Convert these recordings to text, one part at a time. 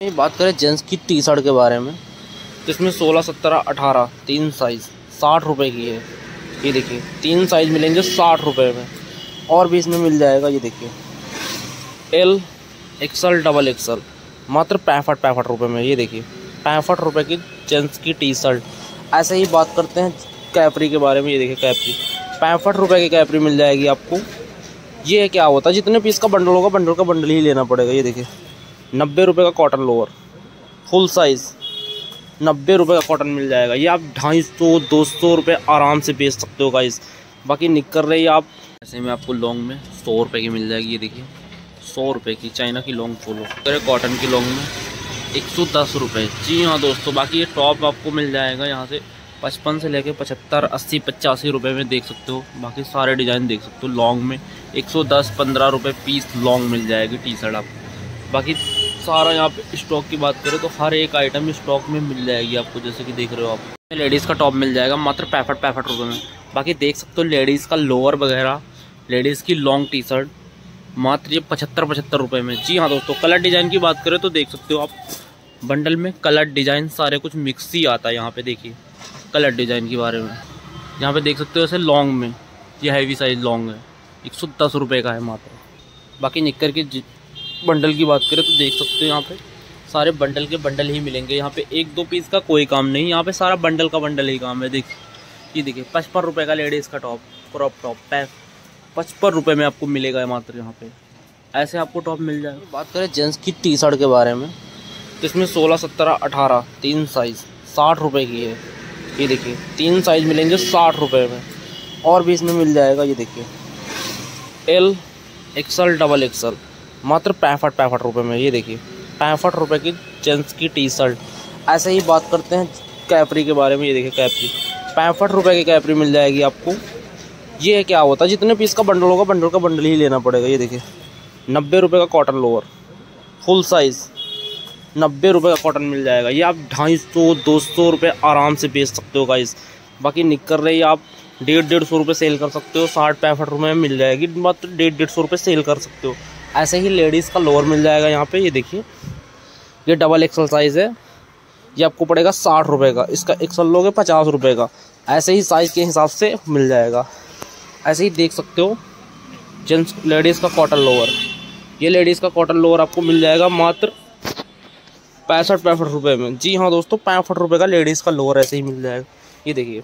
बात करें जेंट्स की टी शर्ट के बारे में, तो इसमें 16, 17, 18 तीन साइज़ 60 रुपये की है। ये देखिए तीन साइज़ मिलेंगे 60 रुपये में। और भी इसमें मिल जाएगा, ये देखिए एल, एक्सल, डबल एक्सल मात्र 65 रुपये में। ये देखिए 65 रुपये की जेंट्स की टी शर्ट। ऐसे ही बात करते हैं कैपरी के बारे में। ये देखिए कैपरी 65 रुपये की कैपरी मिल जाएगी आपको। ये क्या होता है, जितने पीस का बंडल होगा बंडल का बंडल ही लेना पड़ेगा। ये देखिए 90 रुपये का कॉटन लोअर फुल साइज़ 90 रुपये का कॉटन मिल जाएगा। ये आप 250, 200 रुपये आराम से बेच सकते हो गाइस। बाकी निकर रही आप ऐसे में आपको लॉन्ग में 100 रुपये की मिल जाएगी। ये देखिए 100 रुपये की चाइना की लॉन्ग पोलो। कॉटन की लॉन्ग में 110 रुपये। जी हाँ दोस्तों, बाकी ये टॉप आपको मिल जाएगा यहाँ से 55 से लेके 75, 80, 85 रुपये में देख सकते हो। बाकी सारे डिज़ाइन देख सकते हो। लॉन्ग में 110, 15 रुपये पीस लॉन्ग मिल जाएगी टी शर्ट आपको। बाकी सारा यहाँ पे स्टॉक की बात करें तो हर एक आइटम स्टॉक में मिल जाएगी आपको, जैसे कि देख रहे हो आप। लेडीज़ का टॉप मिल जाएगा मात्र 65 रुपये में। बाकी देख सकते हो लेडीज़ का लोअर वगैरह, लेडीज़ की लॉन्ग टी शर्ट मात्र ये 75 रुपये में। जी हाँ दोस्तों, कलर डिज़ाइन की बात करें तो देख सकते हो आप, बंडल में कलर डिज़ाइन सारे कुछ मिक्स ही आता है। यहाँ पे देखिए कलर डिज़ाइन के बारे में, यहाँ पे देख सकते हो ऐसे लॉन्ग में ये हैवी साइज़ लॉन्ग है 110 रुपये का है मात्र। बाकी निक्कर की बंडल की बात करें तो देख सकते हो यहाँ पे सारे बंडल के बंडल ही मिलेंगे। यहाँ पे 1-2 पीस का कोई काम नहीं, यहाँ पे सारा बंडल का बंडल ही काम है। देखिए ये देखिए 55 रुपये का लेडीज़ का टॉप, क्रॉप टॉप 55 रुपये में आपको मिलेगा मात्र। यहाँ पे ऐसे आपको टॉप मिल जाएगा। बात करें जेंट्स की टी शर्ट के बारे में, तो इसमें 16, 17, 18 तीन साइज़ 60 रुपये की है। ये देखिए तीन साइज़ मिलेंगे 60 रुपये में। और भी इसमें मिल जाएगा, ये देखिए एल, एक्सल, डबल एक्सल मात्र 65 रुपये में। ये देखिए 65 रुपये की जेंट्स की टी शर्ट। ऐसे ही बात करते हैं कैपरी के बारे में। ये देखिए कैपरी 65 रुपये की कैपरी मिल जाएगी आपको। ये क्या होता है, जितने पीस का बंडल होगा बंडल का बंडल ही लेना पड़ेगा। ये देखिए 90 रुपये का कॉटन लोअर फुल साइज़ 90 रुपये का कॉटन मिल जाएगा। ये आप 250, 200 रुपये आराम से बेच सकते हो गाइस। बाकी निकर रही आप 150 रुपये सेल कर सकते हो। 60-65 रुपये में मिल जाएगी, मात्र 150 रुपये सेल कर सकते हो। ऐसे ही लेडीज़ का लोअर मिल जाएगा यहाँ पे। ये देखिए ये डबल एक्सल साइज़ है, ये आपको पड़ेगा 60 रुपये का। इसका एक्सल लोगे 50 रुपये का। ऐसे ही साइज़ के हिसाब से मिल जाएगा। ऐसे ही देख सकते हो जेंट्स लेडीज़ का कॉटन लोअर, ये लेडीज़ का कॉटन लोअर आपको मिल जाएगा मात्र 65 रुपये में। जी हाँ दोस्तों, 65 रुपये का लेडीज़ का लोअर ऐसे ही मिल जाएगा। ये देखिए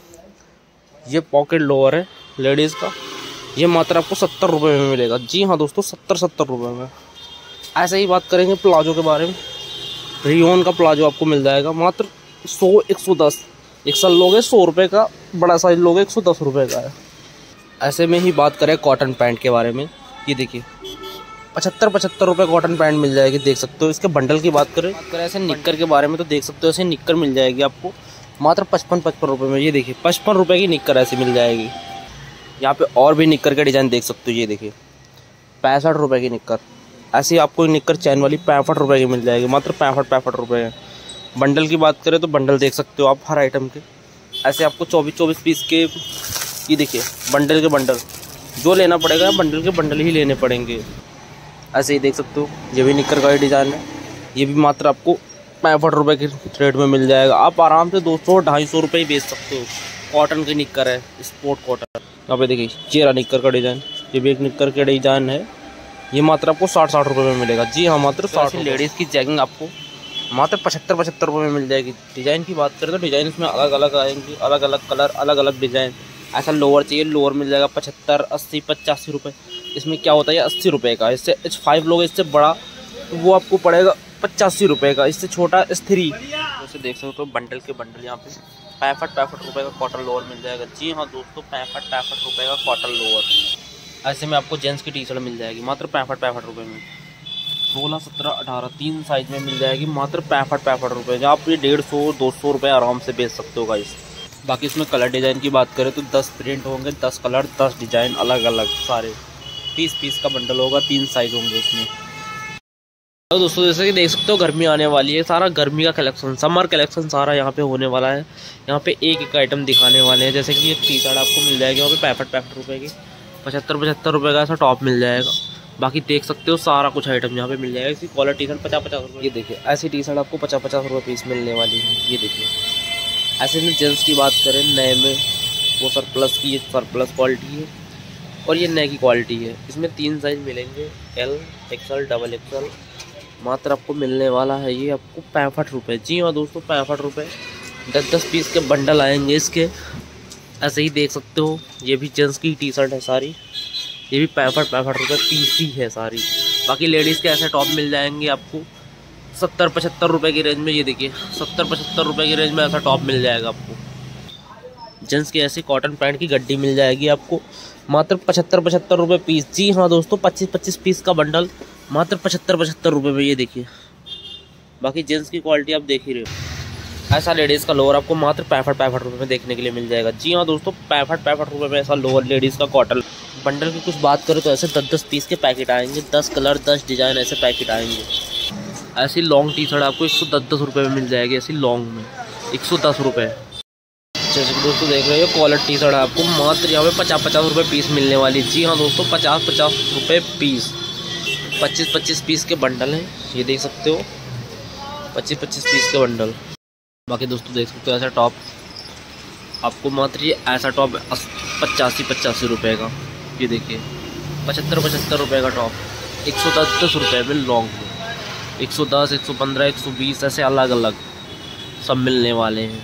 ये पॉकेट लोअर है लेडीज़ का, ये मात्र आपको 70 रुपये में मिलेगा। जी हाँ दोस्तों, 70 रुपये में। ऐसे ही बात करेंगे प्लाजो के बारे में, रियोन का प्लाजो आपको मिल जाएगा मात्र 100, 110। एक्सल लोगे 100 रुपये का, बड़ा साइज लोगे 110 रुपये का है। ऐसे में ही बात करें कॉटन पैंट के बारे में, ये देखिए 75 रुपये कॉटन पैंट मिल जाएगी, देख सकते हो। इसके बंडल की बात करें ऐसे निक्कर के बारे में तो देख सकते हो ऐसे निक्कर मिल जाएगी आपको मात्र 55 रुपये में। ये देखिए 55 रुपये की निक्कर ऐसी मिल जाएगी। यहाँ पे और भी निक्कर के डिज़ाइन देख सकते हो। ये देखिए 65 रुपये की निक्कर, ऐसी आपको निक्कर चैन वाली 65 रुपये की मिल जाएगी, मात्र 65 रुपये है। बंडल की बात करें तो बंडल देख सकते हो आप हर आइटम के। ऐसे आपको 24 पीस के, ये देखिए बंडल के बंडल, जो लेना पड़ेगा बंडल के बंडल ही लेने पड़ेंगे। ऐसे ही देख सकते हो ये भी निक्कर का ही डिज़ाइन है, ये भी मात्र आपको 65 रुपये के रेट में मिल जाएगा। आप आराम से 200-250 रुपये ही बेच सकते हो। कॉटन की निक्कर है, स्पोर्ट कॉटन। यहाँ पे देखिए चेहरा निक्कर का डिज़ाइन, ये भी एक निक्कर का डिज़ाइन है, ये मात्र आपको 60 रुपये में मिलेगा। जी हाँ, मात्र 60। लेडीज़ की जैगिंग आपको मात्र 75 रुपये में मिल जाएगी। डिज़ाइन की बात करें तो डिज़ाइन इसमें अलग अलग आएंगे, अलग अलग कलर, अलग अलग डिज़ाइन। ऐसा लोअर चाहिए, लोअर मिल जाएगा 75, 80, 85 रुपये। इसमें क्या होता है, 80 रुपये का। इससे H5 लोगे, इससे बड़ा तो वो आपको पड़ेगा 85 रुपये का, इससे छोटा S3। जैसे देख सकते हो बंडल के बंडल यहाँ पे 65 रुपये का कॉटन लोअर मिल जाएगा। जी हाँ दोस्तों, 65 रुपये का कॉटन लोअर। ऐसे में आपको जेंट्स की टी शर्ट मिल जाएगी मात्र 65 रुपये में। 16, 17, 18 तीन साइज़ में मिल जाएगी मात्र 65 रुपये। जहाँ आप ये 150, 200 रुपये आराम से बेच सकते हो गाइस। बाकी इसमें कलर डिज़ाइन की बात करें तो 10 प्रिंट होंगे, 10 कलर, 10 डिज़ाइन अलग अलग सारे। 30 पीस का बंडल होगा, 3 साइज़ होंगे उसमें। तो दोस्तों जैसे कि देख सकते हो गर्मी आने वाली है, सारा गर्मी का कलेक्शन, समर कलेक्शन सारा यहाँ पे होने वाला है। यहाँ पे एक एक आइटम दिखाने वाले हैं। जैसे कि ये टी शर्ट आपको मिल जाएगी वहाँ पे 65 रुपये की, 75 रुपये का ऐसा टॉप मिल जाएगा। बाकी देख सकते हो सारा कुछ आइटम यहाँ पे मिल जाएगा। इसकी कॉलर टी शर्ट 50-50 रुपये। ये देखिए ऐसी टी शर्ट आपको 50-50 रुपये पीस मिलने वाली है। ये देखिए ऐसे में जेंट्स की बात करें नए में, वो सरप्लस की सरप्लस क्वालिटी है और ये नए की क्वालिटी है। इसमें 3 साइज मिलेंगे, एल, एक्सएल, डबल एक्सएल। मात्र आपको मिलने वाला है ये आपको 65 रुपये। जी हाँ दोस्तों, 65 रुपये। 10-10 पीस के बंडल आएंगे इसके। ऐसे ही देख सकते हो ये भी जेंट्स की टी शर्ट है सारी। ये भी 65 रुपये पीस ही है सारी। बाकी लेडीज़ के ऐसे टॉप मिल जाएंगे आपको 70-75 रुपये की रेंज में। ये देखिए 70-75 रुपये की रेंज में ऐसा टॉप मिल जाएगा आपको। जेंट्स की ऐसी कॉटन पैंट की गड्डी मिल जाएगी आपको मात्र 75-75 रुपये पीस। जी हाँ दोस्तों, 25-25 पीस का बंडल मात्र 75-75 रुपये में। ये देखिए बाकी जेंट्स की क्वालिटी आप देख ही रहे हो। ऐसा लेडीज़ का लोअर आपको मात्र 65 रुपये में देखने के लिए मिल जाएगा। जी हाँ दोस्तों, 65 रुपये में ऐसा लोअर लेडीज़ का कॉटन बंडल की कुछ बात करें तो ऐसे 10-10 पीस के पैकेट आएंगे। 10 कलर 10 डिज़ाइन ऐसे पैकेट आएंगे। ऐसी लॉन्ग टी शर्ट आपको 110 रुपये में मिल जाएगी। ऐसी लॉन्ग में 110 रुपये। जैसे दोस्तों देख रहे हो कॉलर टी शर्ट आपको मात्र यहाँ पे 50-50 रुपये पीस मिलने वाली। जी हाँ दोस्तों, 50-50 रुपये पीस। 25-25 पीस के बंडल हैं, ये देख सकते हो 25-25 पीस के बंडल। बाकी दोस्तों देख सकते हो ऐसा टॉप आपको मात्र ये ऐसा टॉप 85-85 रुपये का। ये देखिए 75-75 रुपये का टॉप 110 रुपये में लॉन्ग में। 110, 115, 120 ऐसे अलग अलग सब मिलने वाले हैं।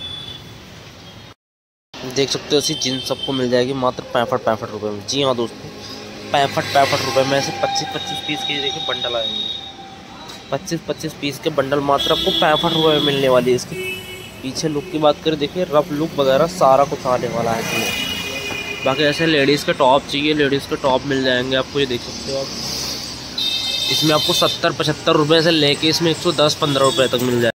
देख सकते हो ऐसी जीन्स सबको मिल जाएगी मात्र 65 रुपये में। जी हाँ दोस्तों, 65 रुपये में ऐसे 25-25 पीस के देखिए बंडल आएंगे। 25-25 पीस के बंडल मात्र आपको 65 रुपये में मिलने वाली है। इसके पीछे लुक की बात करें, देखिए रफ लुक वगैरह सारा कुछ आने वाला है इसमें। बाकी ऐसे लेडीज़ के टॉप चाहिए, लेडीज़ के टॉप मिल जाएंगे आपको। ये देख सकते हो आप, इसमें आपको 70-75 रुपये से लेके इसमें 110-15 रुपये तक मिल जाएगा।